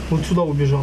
Вот сюда убежал.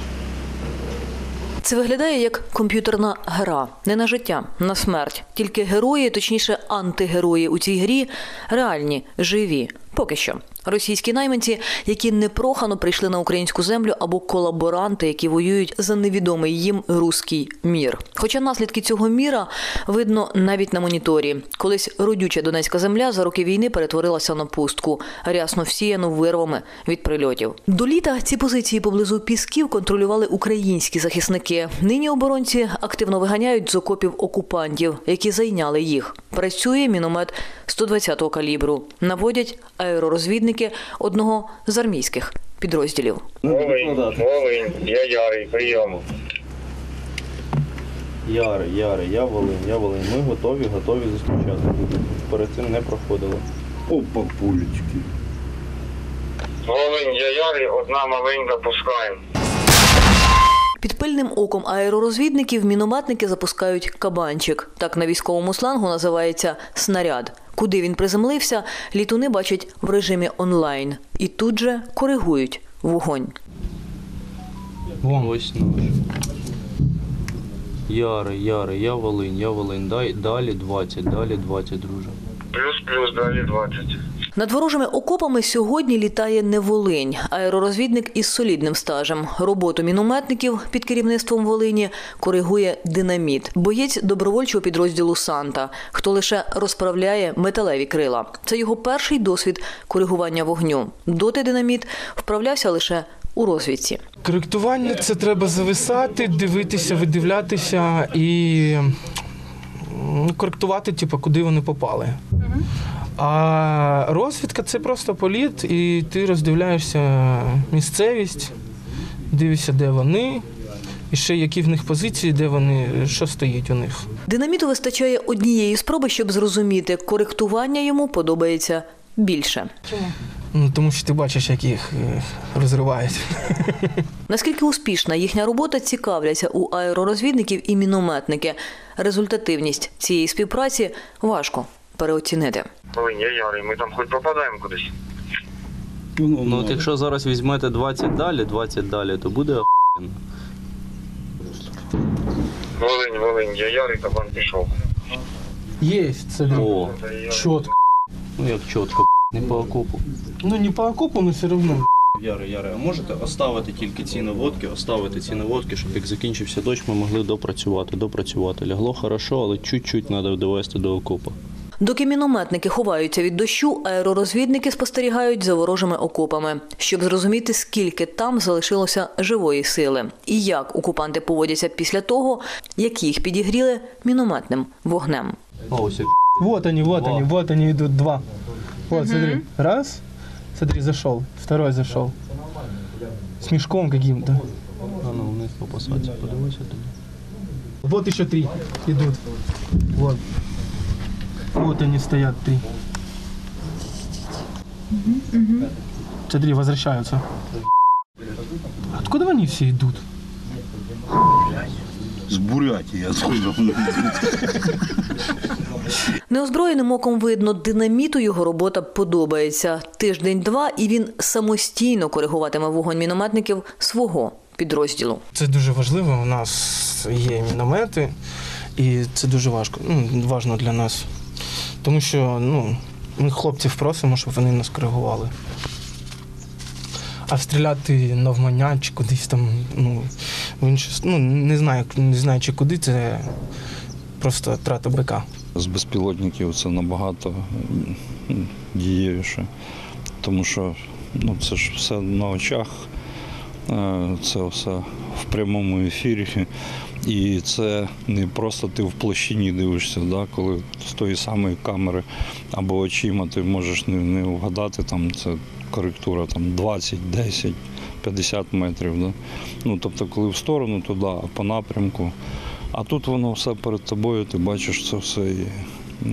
Це виглядає як комп'ютерна гра. Не на життя, на смерть. Тільки герої, точніше антигерої у цій грі реальні, живі. Поки що. Російські найманці, які непрохано прийшли на українську землю, або колаборанти, які воюють за невідомий їм руський мір. Хоча наслідки цього міра видно навіть на моніторі. Колись родюча донецька земля за роки війни перетворилася на пустку, рясно всіяну вирвами від прильотів. До літа ці позиції поблизу Пісків контролювали українські захисники. Нині оборонці активно виганяють з окопів окупантів, які зайняли їх. Працює міномет 120-го калібру. Наводять аеророзвідники одного з армійських підрозділів. Волинь, я Ярий, прийом. Ярий, я Волинь. Ми готові зустрічати. Перед цим не проходили. Опа, пулечки. Волинь, я Ярий, одна маленька, пускаємо. Під пильним оком аеророзвідників мінометники запускають кабанчик. Так на військовому слангу називається снаряд. Куди він приземлився, літуни бачать в режимі онлайн. І тут же коригують вогонь. Ось наш. Ярий, я Волинь. Далі 20, друже. Плюс, далі 20. Над ворожими окопами сьогодні літає не Волинь. Аеророзвідник із солідним стажем. Роботу мінометників під керівництвом Волині коригує динаміт. Боєць добровольчого підрозділу «Санта», хто лише розправляє металеві крила. Це його перший досвід коригування вогню. Доти динаміт вправлявся лише у розвідці. Коректування – це треба зависати, дивитися, видивлятися і коректувати, куди вони попали. А розвідка – це просто політ, і ти роздивляєшся місцевість, дивишся, де вони, і ще які в них позиції, де вони, що стоїть у них. Динаміту вистачає однієї спроби, щоб зрозуміти, коректування йому подобається більше. Чому? Тому що ти бачиш, як їх розривають. Наскільки успішна їхня робота, цікавляться у аеророзвідників і мінометники. Результативність цієї співпраці важко переоцінити. Волинь, я Ярий, ми там хоч попадаємо кудись. Ну от якщо зараз візьмете 20 далі, то буде охуєнно. Волинь, я Ярий, кабан пішов. Є, це О, чітко. ну як чітко, не по окопу. Ну не по окопу, але все одно. Ярий, а можете оставити тільки ці наводки, щоб як закінчився дощ, ми могли допрацювати. Лягло хорошо, але чуть-чуть треба довести до окопу. Доки мінометники ховаються від дощу, аеророзвідники спостерігають за ворожими окопами, щоб зрозуміти, скільки там залишилося живої сили і як окупанти поводяться після того, як їх підігріли мінометним вогнем. Ось як. Вот они идут, два. Вот, смотри, раз, смотри, зашел, второй зашел. С мешком каким-то. А ну вниз по посадці, подивися тоді. Вот еще три идут. Вот. Вот они стоят, три. Смотри, возвращаются. Откуда они все идут? С Бурятии, откуда он идет. Неозброєним оком видно, динаміту його робота подобається. Тиждень-два, і він самостійно коригуватиме вогонь мінометників свого підрозділу. Це дуже важливо. У нас є міномети, і це дуже важливо для нас. Тому що ми хлопців просимо, щоб вони нас коригували. А стріляти навмання чи кудись там, в інше, не знаю чи куди, це просто трата БК. З безпілотників це набагато дієвіше, тому що це ж все на очах, це все в прямому ефірі. І це не просто ти в площині дивишся, коли з тої самої камери або очима ти можеш не вгадати, там це коректура 20, 10, 50 метрів. Тобто, коли в сторону, то а по напрямку. А тут воно все перед тобою, ти бачиш це все і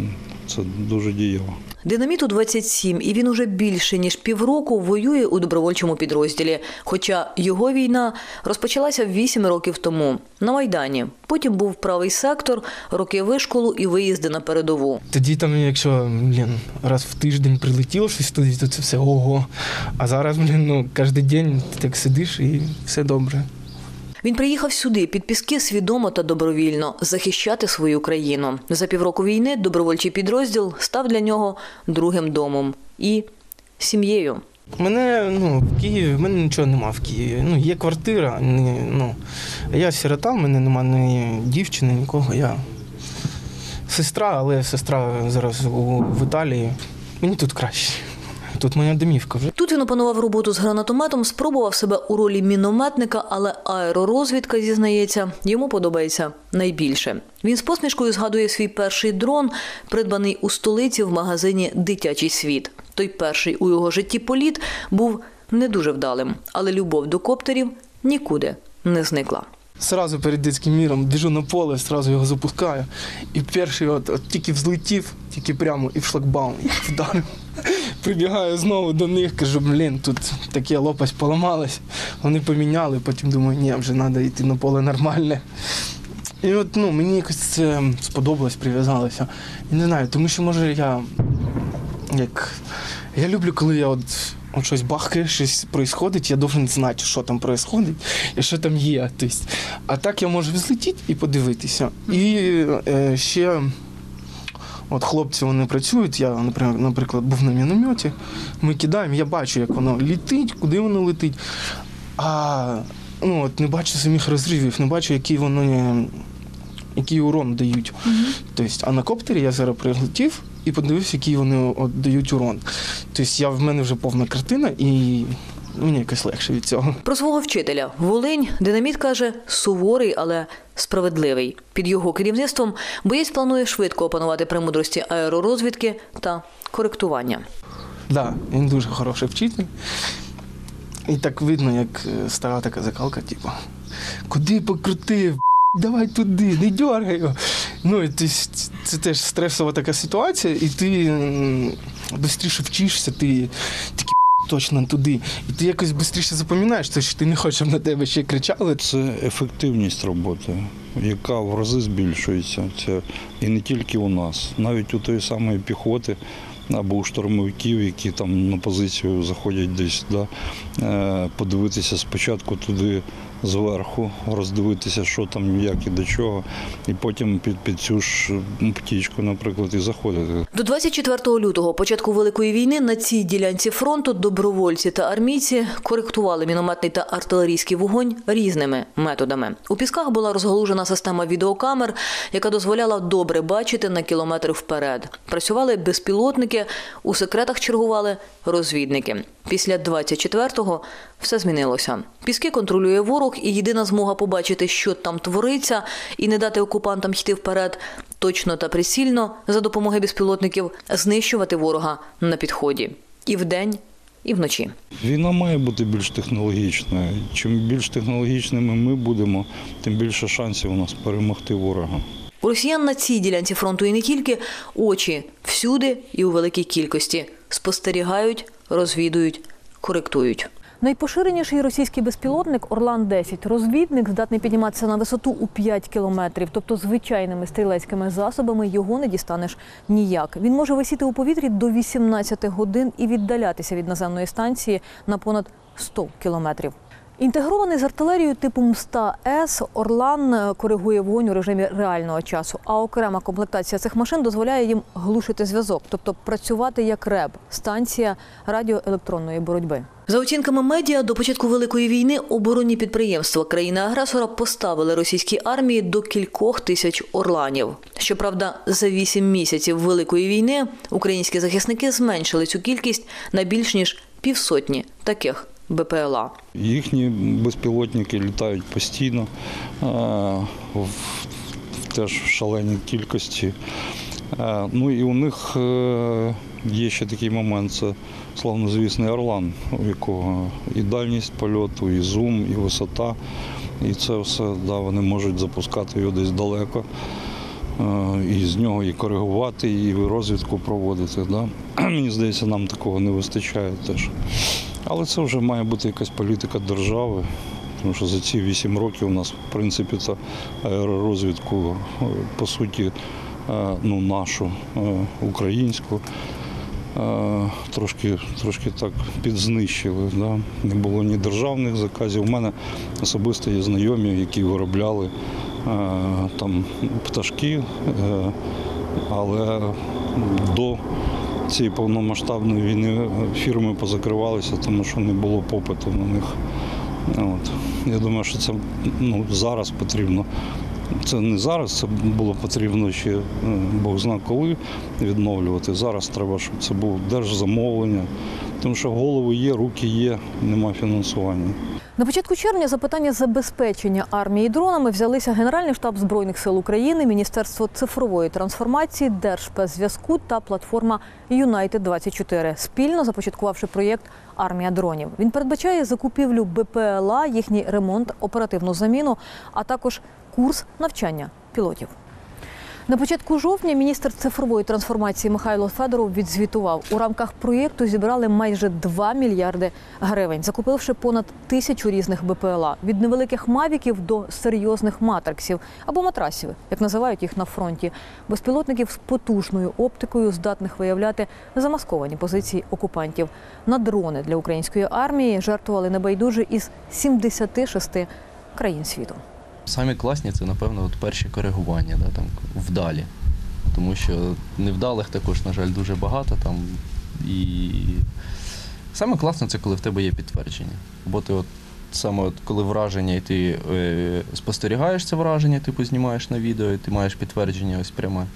Це дуже дієво. Динаміту 27, і він уже більше ніж півроку воює у добровольчому підрозділі. Хоча його війна розпочалася 8 років тому на Майдані. Потім був правий сектор, роки вишколу і виїзди на передову. Тоді там, якщо, раз в тиждень прилетіло щось туди, то це все ого. А зараз, кожен день ти так сидиш і все добре. Він приїхав сюди, під Піски, свідомо та добровільно, захищати свою країну. За півроку війни добровольчий підрозділ став для нього другим домом і сім'єю. Мене, в Києві, в мене нічого нема в Києві. Є квартира, я сирота, в мене нема ні дівчини, нікого. Я сестра, але сестра зараз в Італії. Мені тут краще. Тут моя домівка вже. Тут він опанував роботу з гранатометом, спробував себе у ролі мінометника, але аеророзвідка, зізнається, йому подобається найбільше. Він з посмішкою згадує свій перший дрон, придбаний у столиці в магазині «Дитячий світ». Той перший у його житті політ був не дуже вдалим, але любов до коптерів нікуди не зникла. Сразу перед дитячим міром біжу на поле, сразу його запускаю. І перший от тільки взлетів, тільки прямо і в шлагбаум, і вдарив. Прибігаю знову до них, кажу, тут таке лопасть поламалась. Вони поміняли, потім думаю, ні, вже треба йти на поле нормальне. І мені якось це сподобалось, прив'язалося. І не знаю, тому що, може, я люблю, коли я от щось бахкає, щось відбувається, я повинен знати, що там відбувається і що там є. Тобто, а так я можу взлетіти і подивитися. І ще от хлопці, вони працюють, я, наприклад, був на мінометі, ми кидаємо, я бачу, як воно летить, куди воно летить, а не бачу самих розривів, не бачу, який урон дають. Тобто, а на коптері я зараз прилетів і подивився, який вони дають урон. Тобто, в мене вже повна картина і мені якось легше від цього. Про свого вчителя Волинь динаміт каже суворий, але справедливий. Під його керівництвом боєць планує швидко опанувати премудрості аеророзвідки та коректування. Так, він дуже хороший вчитель. І так видно, як стара така закалка, куди покрутив, давай туди, не дергай його. Це теж стресова така ситуація, і ти швидше вчишся, ти такий точно туди. І ти якось швидше запам'ятаєш, що ти не хочеш, щоб на тебе ще кричали. Це ефективність роботи, яка в рази збільшується. І не тільки у нас, навіть у тої самої піхоти або у штурмовиків, які там на позицію заходять десь, подивитися спочатку туди зверху, роздивитися, що там, як і до чого, і потім під цю ж птічку, наприклад, і заходити. До 24 лютого, початку Великої війни, на цій ділянці фронту добровольці та армійці коректували мінометний та артилерійський вогонь різними методами. У Пісках була розгалужена система відеокамер, яка дозволяла добре бачити на кілометр вперед. Працювали безпілотники, у секретах чергували розвідники. Після 24-го все змінилося. Піски контролює ворог, і єдина змога побачити, що там твориться, і не дати окупантам йти вперед, точно та прицільно, за допомогою безпілотників, знищувати ворога на підході. І вдень, і вночі. Війна має бути більш технологічною. Чим більш технологічними ми будемо, тим більше шансів у нас перемогти ворога. У росіян на цій ділянці фронту і не тільки очі всюди і у великій кількості. Спостерігають, розвідують, коректують. Найпоширеніший російський безпілотник «Орлан-10». Розвідник здатний підніматися на висоту у 5 кілометрів, тобто звичайними стрілецькими засобами його не дістанеш ніяк. Він може висіти у повітрі до 18 годин і віддалятися від наземної станції на понад 100 кілометрів. Інтегрований з артилерією типу М100С, «Орлан» коригує вогонь у режимі реального часу, а окрема комплектація цих машин дозволяє їм глушити зв'язок, тобто працювати як РЕБ – станція радіоелектронної боротьби. За оцінками медіа, до початку Великої війни оборонні підприємства країни-агресора поставили російській армії до кількох тисяч «Орланів». Щоправда, за 8 місяців Великої війни українські захисники зменшили цю кількість на більш ніж півсотні таких БПЛА. Їхні безпілотники літають постійно, в теж шаленій кількості. І у них є ще такий момент, це славнозвісний «Орлан», у якого і дальність польоту, і зум, і висота. І це все, вони можуть запускати його десь далеко. і з нього і коригувати, і розвідку проводити. Да? Мені здається, нам такого не вистачає теж. Але це вже має бути якась політика держави, тому що за ці 8 років у нас, в принципі, та аеророзвідку, по суті, нашу, українську, трошки так підзнищили. Да? Не було ні державних заказів. У мене особисто є знайомі, які виробляли там пташки, але до цієї повномасштабної війни фірми позакривалися, тому що не було попиту на них. От. Я думаю, що це зараз потрібно. Це не зараз, це було потрібно ще Бог зна коли відновлювати. Зараз треба, щоб це було держзамовлення, тому що голови є, руки є, немає фінансування. На початку червня за питання забезпечення армії дронами взялися Генеральний штаб Збройних сил України, Міністерство цифрової трансформації, Держспецзв'язку та платформа Юнайтед-24, спільно започаткувавши проєкт «Армія дронів». Він передбачає закупівлю БПЛА, їхній ремонт, оперативну заміну, а також курс навчання пілотів. На початку жовтня міністр цифрової трансформації Михайло Федоров відзвітував, у рамках проєкту зібрали майже 2 мільярди гривень, закупивши понад 1000 різних БПЛА. Від невеликих мавіків до серйозних матриксів або матрасів, як називають їх на фронті. Безпілотників з потужною оптикою, здатних виявляти замасковані позиції окупантів. На дрони для української армії жертвували небайдужі із 76 країн світу. Самі класні це, напевно, перші коригування, да, там, вдалі. Тому що невдалих також, на жаль, дуже багато. Там, і саме класно це, коли в тебе є підтвердження. Бо ти коли враження, і ти спостерігаєш це враження, ти знімаєш на відео, і ти маєш підтвердження ось пряме.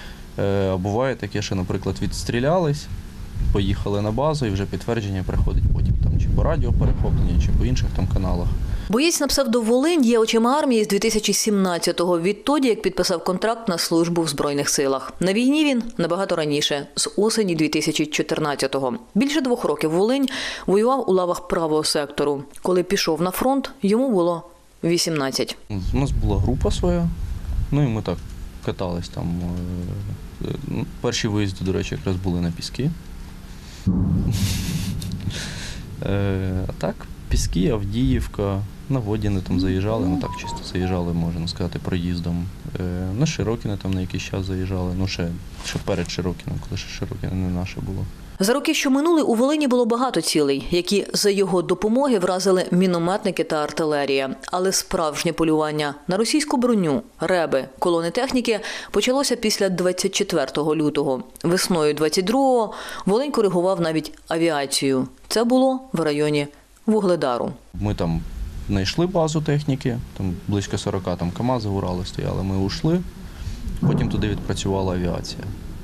А буває таке, що, наприклад, відстрілялись, поїхали на базу, і вже підтвердження приходить потім, там, чи по радіо перехоплення, чи по інших там каналах. Боєць на псевдоволинь є очима армії з 2017-го, відтоді, як підписав контракт на службу в Збройних силах. На війні він набагато раніше, з осені 2014-го. Більше 2 років Волинь воював у лавах правого сектору. Коли пішов на фронт, йому було 18. У нас була група своя, і ми так катались там. Перші виїзди, до речі, якраз були на Піски. А так, Піски, Авдіївка, на Водяне там заїжджали, так чисто заїжджали, можна сказати, проїздом. На Широкине там на якийсь час заїжджали, ще перед Широкинем, коли ще Широкине не наше було. За роки, що минули, у Волині було багато цілей, які за його допомоги вразили мінометники та артилерія. Але справжнє полювання на російську броню, реби, колони техніки почалося після 24 лютого. Весною 22-го Волинь коригував навіть авіацію. Це було в районі Вугледару. Ми там знайшли базу техніки, там близько 40 там КАМАЗи, Урали стояли, ми ушли, потім туди відпрацювала авіація.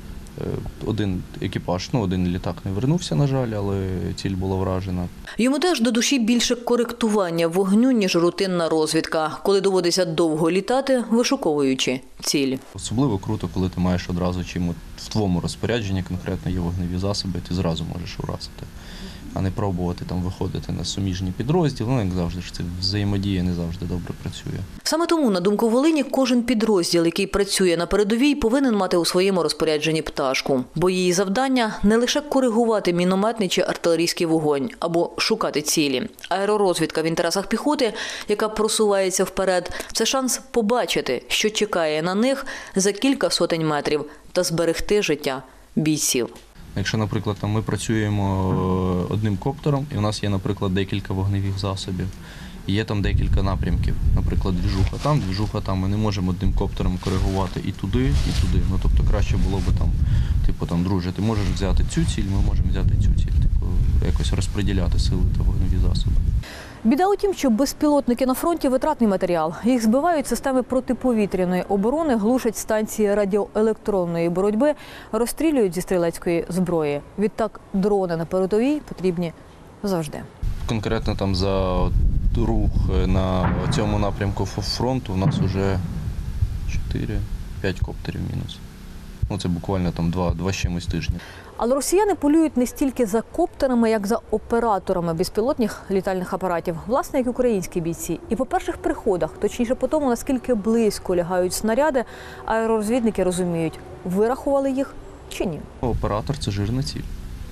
Один екіпаж, один літак не вернувся, на жаль, але ціль була вражена. Йому теж до душі більше коректування вогню, ніж рутинна розвідка, коли доводиться довго літати, вишуковуючи ціль. Особливо круто, коли ти маєш одразу чим в твоєму розпорядженні конкретно є вогневі засоби, ти зразу можеш уразити, а не пробувати там виходити на суміжні підрозділи. Як завжди, це взаємодія не завжди добре працює. Саме тому, на думку Волині, кожен підрозділ, який працює на передовій, повинен мати у своєму розпорядженні пташку. Бо її завдання – не лише коригувати мінометний чи артилерійський вогонь, або шукати цілі. Аеророзвідка в інтересах піхоти, яка просувається вперед – це шанс побачити, що чекає на них за кілька сотень метрів та зберегти життя бійців. Якщо, наприклад, ми працюємо одним коптером, і у нас є, наприклад, декілька вогневих засобів, і є там декілька напрямків, наприклад, двіжуха там, ми не можемо одним коптером коригувати і туди, і туди. Тобто краще було б друже, ти можеш взяти цю ціль, ми можемо взяти цю ціль, якось розподіляти сили та вогневі засоби. Біда у тім, що безпілотники на фронті – витратний матеріал. Їх збивають системи протиповітряної оборони, глушать станції радіоелектронної боротьби, розстрілюють зі стрілецької зброї. Відтак дрони на передовій потрібні завжди. Конкретно там за рух на цьому напрямку фронту у нас вже 4-5 коптерів мінус. Ну, це буквально там 2 з чимось тижні. Але росіяни полюють не стільки за коптерами, як за операторами безпілотних літальних апаратів, власне, як українські бійці. І по перших приходах, точніше по тому, наскільки близько лягають снаряди, аеророзвідники розуміють, вирахували їх чи ні. Оператор – це жирна ціль.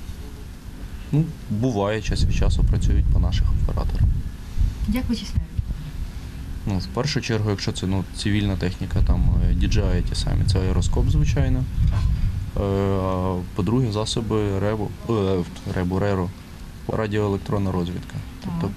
Ну, буває, час від часу працюють по наших операторах. Як вичисляють? Ну, в першу чергу, якщо це цивільна техніка, там DJI ті самі, це аероскоп, звичайно. А по-друге, засоби РЕРу, радіоелектронна розвідка. Тобто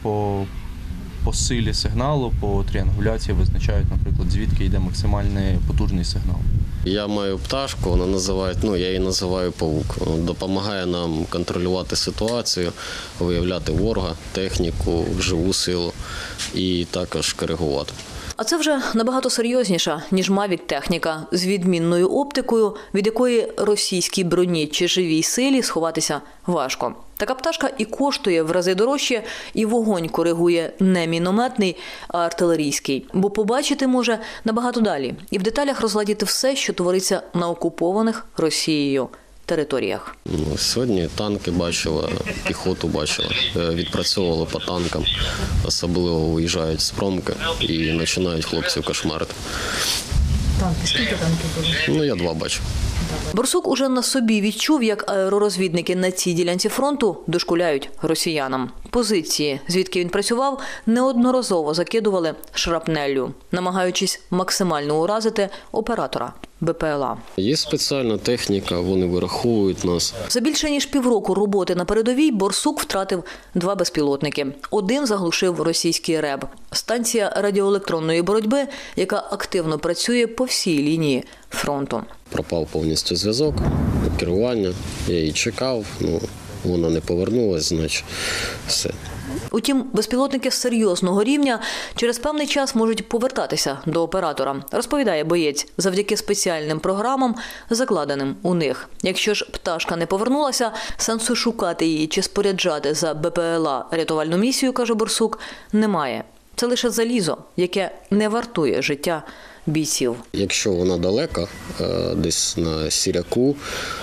по силі сигналу, по тріангуляції визначають, наприклад, звідки йде максимальний потужний сигнал. Я маю пташку, вона називає, я її називаю павук. Допомагає нам контролювати ситуацію, виявляти ворога, техніку, живу силу і також коригувати. А це вже набагато серйозніша, ніж Мавік-техніка з відмінною оптикою, від якої російській броні чи живій силі сховатися важко. Така пташка і коштує в рази дорожче, і вогонь коригує не мінометний, а артилерійський. Бо побачити може набагато далі і в деталях розгладіти все, що твориться на окупованих Росією територіях. Сьогодні танки бачила, піхоту бачила, відпрацьовували по танкам, особливо виїжджають з промки і починають хлопців кошмарити. Танки, скільки танків було? Я 2 бачу. Борсук уже на собі відчув, як аеророзвідники на цій ділянці фронту дошкуляють росіянам. Позиції, звідки він працював, неодноразово закидували шрапнеллю, намагаючись максимально уразити оператора БПЛА. Є спеціальна техніка, вони вираховують нас. За більше ніж півроку роботи на передовій Борсук втратив 2 безпілотники. Один заглушив російський РЕБ – станція радіоелектронної боротьби, яка активно працює по всій лінії фронту. Пропав повністю зв'язок, керування, я її чекав, вона не повернулась, значить все. Утім, безпілотники серйозного рівня через певний час можуть повертатися до оператора, розповідає боєць, завдяки спеціальним програмам, закладеним у них. Якщо ж пташка не повернулася, сенсу шукати її чи споряджати за БПЛА рятувальну місію, каже Борсук, немає. Це лише залізо, яке не вартує життя бійців. Якщо вона далека, десь на Сіряку,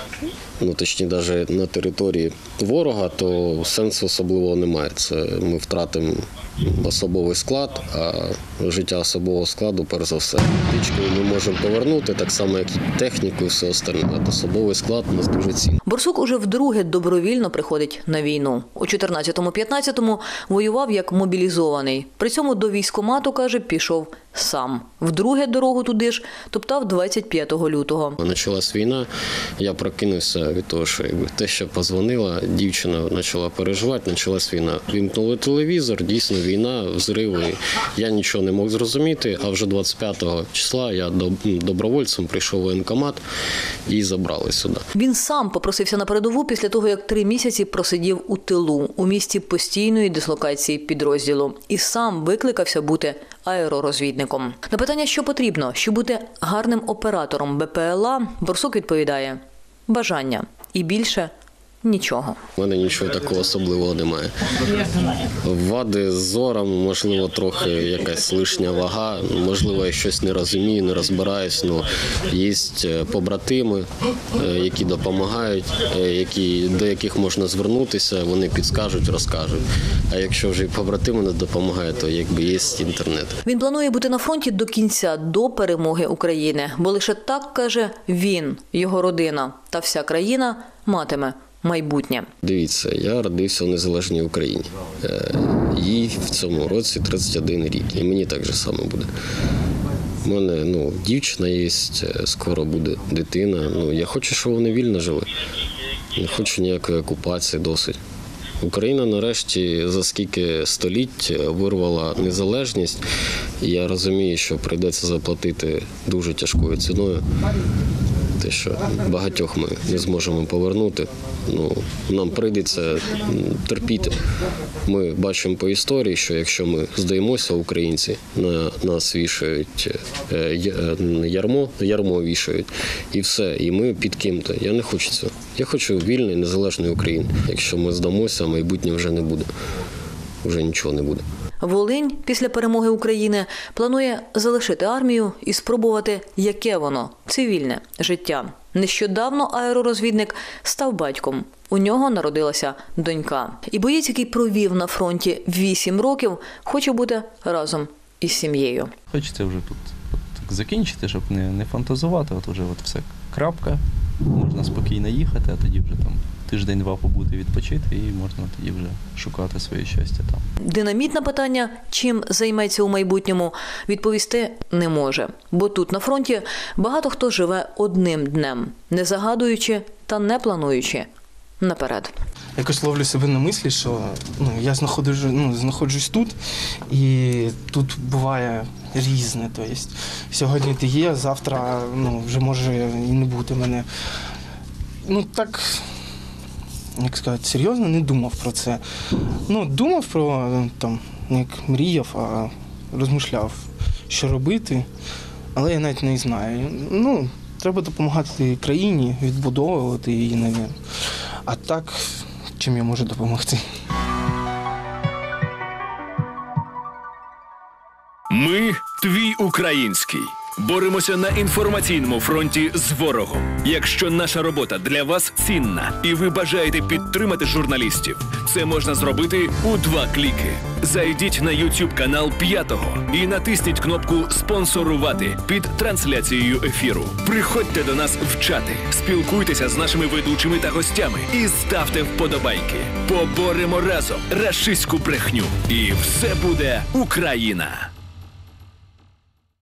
точніше навіть на території ворога, то сенсу особливого немає. Це ми втратимо особовий склад, а життя особового складу, перш за все. Птичкою ми можемо повернути, так само, як і техніку і все остальне. Особовий склад у нас дуже цінний. Борсук уже вдруге добровільно приходить на війну. У 14-15 воював як мобілізований. При цьому до військкомату, каже, пішов сам. Вдруге дорогу туди ж топтав 25 лютого. Почалась війна, я прокинувся від того, що те, що позвонила, дівчина почала переживати, почалась війна. Вімкнули телевізор, дійсно війна, взриви. Я нічого не мог зрозуміти, а вже 25 числа я добровольцем прийшов в воєнкомат і забрали сюди. Він сам попросився на передову після того, як 3 місяці просидів у тилу, у місті постійної дислокації підрозділу. І сам викликався бути аеророзвідником. На питання, що потрібно, щоб бути гарним оператором БПЛА, Борсук відповідає – бажання. І більше нічого. У мене нічого такого особливого немає. Вади з зором, можливо, трохи якась лишня вага, можливо, я щось не розумію, не розбираюсь. Є побратими, які допомагають, до яких можна звернутися, вони підскажуть, розкажуть. А якщо вже і побратими не допомагають, то є інтернет. Він планує бути на фронті до кінця, до перемоги України. Бо лише так, каже, він, його родина та вся країна матиме майбутнє. Дивіться, я родився в незалежній Україні. Їй в цьому році 31 рік. І мені так же само буде. У мене дівчина є, скоро буде дитина. Я хочу, щоб вони вільно жили. Не хочу ніякої окупації, досить. Україна нарешті за скільки століть вирвала незалежність. І я розумію, що прийдеться заплатити дуже тяжкою ціною. Те, що багатьох ми не зможемо повернути, нам прийдеться терпіти. Ми бачимо по історії, що якщо ми здаємося, українці, на нас вішають ярмо вішають, і все, і ми під ким-то. Я не хочу цього. Я хочу вільної, незалежної України. Якщо ми здамося, майбутнє вже не буде. Вже нічого не буде. Волинь після перемоги України планує залишити армію і спробувати, яке воно – цивільне життя. Нещодавно аеророзвідник став батьком. У нього народилася донька. І боєць, який провів на фронті 8 років, хоче бути разом із сім'єю. Хочеться вже тут так закінчити, щоб не фантазувати. От вже все крапка, можна спокійно їхати, а тоді вже там тиждень-два побути, відпочити і можна тоді вже шукати своє щастя там. Динамітне питання, чим займеться у майбутньому, відповісти не може. Бо тут на фронті багато хто живе одним днем, не загадуючи та не плануючи наперед. Якось ловлю себе на мислі, що я знаходжусь тут, і тут буває різне. Тобто, сьогодні ти є, завтра вже може і не бути мене. Так, як сказати, серйозно не думав про це. Думав про, як мріяв, а розмишляв, що робити, але я навіть не знаю. Треба допомагати країні, відбудовувати її, навіть. А так, чим я можу допомогти? Ми – твій український. Боремося на інформаційному фронті з ворогом. Якщо наша робота для вас цінна і ви бажаєте підтримати журналістів, це можна зробити у 2 кліки. Зайдіть на YouTube канал «П'ятого» і натисніть кнопку «Спонсорувати» під трансляцією ефіру. Приходьте до нас в чати, спілкуйтеся з нашими ведучими та гостями і ставте вподобайки. Поборемо разом рашистську брехню. І все буде Україна!